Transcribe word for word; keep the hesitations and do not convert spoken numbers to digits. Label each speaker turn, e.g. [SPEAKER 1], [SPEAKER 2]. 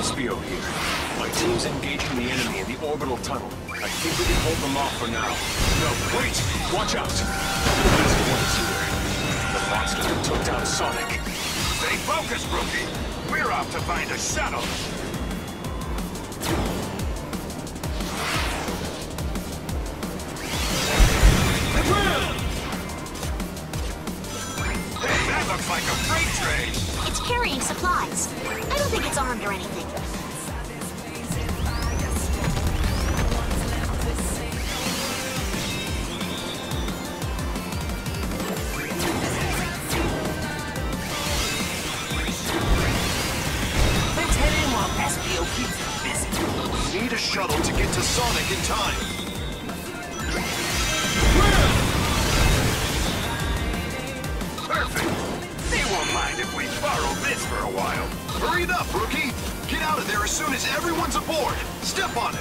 [SPEAKER 1] S B O here. My team's engaging the enemy in the orbital tunnel. I think we can hold them off for now. No, wait! Watch out! This one's here. The monster that took down Sonic.
[SPEAKER 2] Stay focused, rookie! We're off to find a shuttle! Hey, that looks like a freight train!
[SPEAKER 3] It's carrying supplies. I don't think it's armed or anything.
[SPEAKER 4] Let's head in while S B O keeps them busy.
[SPEAKER 2] We need a shuttle to get to Sonic in time. Perfect! They won't mind if we borrow this for a while. Hurry it up, rookie! Get out of there as soon as everyone's aboard! Step on it!